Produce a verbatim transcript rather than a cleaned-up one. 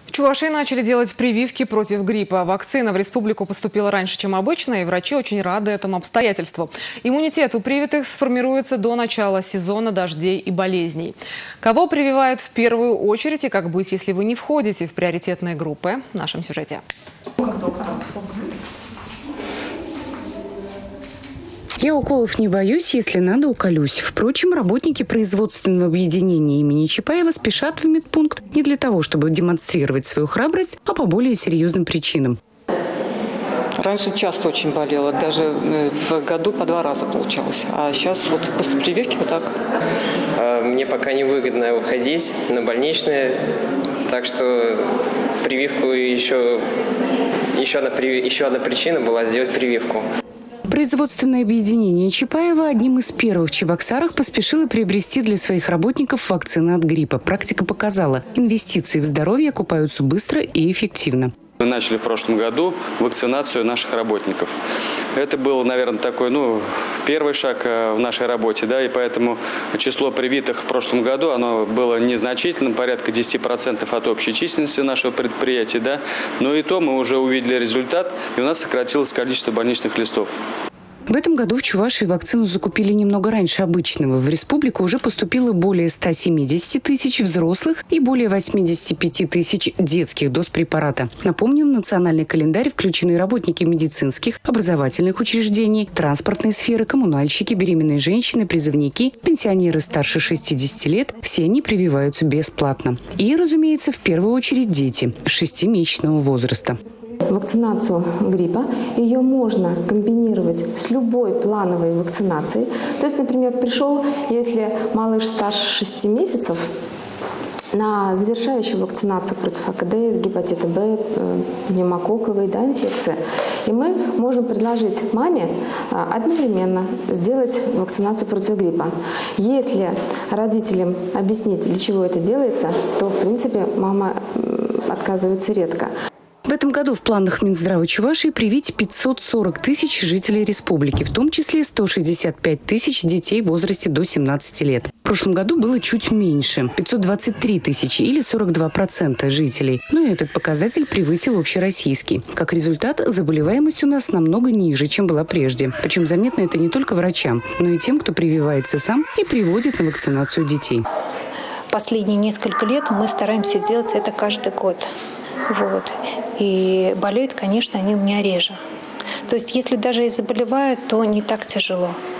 В Чувашии начали делать прививки против гриппа. Вакцина в республику поступила раньше, чем обычно, и врачи очень рады этому обстоятельству. Иммунитет у привитых сформируется до начала сезона дождей и болезней. Кого прививают в первую очередь и как быть, если вы не входите в приоритетные группы? В нашем сюжете. Я уколов не боюсь, если надо, уколюсь. Впрочем, работники производственного объединения имени Чапаева спешат в медпункт не для того, чтобы демонстрировать свою храбрость, а по более серьезным причинам. Раньше часто очень болела, даже в году по два раза получалось. А сейчас вот после прививки вот так. Мне пока невыгодно выходить на больничные, так что прививку еще, еще одна, еще одна причина была сделать прививку. Производственное объединение Чапаева одним из первых в Чебоксарах поспешило приобрести для своих работников вакцины от гриппа. Практика показала, инвестиции в здоровье окупаются быстро и эффективно. Мы начали в прошлом году вакцинацию наших работников. Это был, наверное, такой, ну, первый шаг в нашей работе, да, и поэтому число привитых в прошлом году, оно было незначительным, порядка десяти процентов от общей численности нашего предприятия, да, но и то мы уже увидели результат, и у нас сократилось количество больничных листов. В этом году в Чувашии вакцину закупили немного раньше обычного. В республику уже поступило более ста семидесяти тысяч взрослых и более восьмидесяти пяти тысяч детских доз препарата. Напомним, в национальный календарь включены работники медицинских, образовательных учреждений, транспортной сферы, коммунальщики, беременные женщины, призывники, пенсионеры старше шестидесяти лет. Все они прививаются бесплатно. И, разумеется, в первую очередь дети шестимесячного возраста. Вакцинацию гриппа, ее можно комбинировать с любой плановой вакцинацией. То есть, например, пришел, если малыш старше шести месяцев, на завершающую вакцинацию против а ка дэ эс, гепатита Б, пневмококковой, да, инфекции. И мы можем предложить маме одновременно сделать вакцинацию против гриппа. Если родителям объяснить, для чего это делается, то, в принципе, мама отказывается редко. В этом году в планах Минздрава Чувашии привить пятьсот сорок тысяч жителей республики, в том числе сто шестьдесят пять тысяч детей в возрасте до семнадцати лет. В прошлом году было чуть меньше – пятьсот двадцать три тысячи или сорок два процента жителей. Но и этот показатель превысил общероссийский. Как результат, заболеваемость у нас намного ниже, чем была прежде. Причем заметно это не только врачам, но и тем, кто прививается сам и приводит на вакцинацию детей. Последние несколько лет мы стараемся делать это каждый год. Вот. И болеют, конечно, они у меня реже. То есть, если даже и заболевают, то не так тяжело.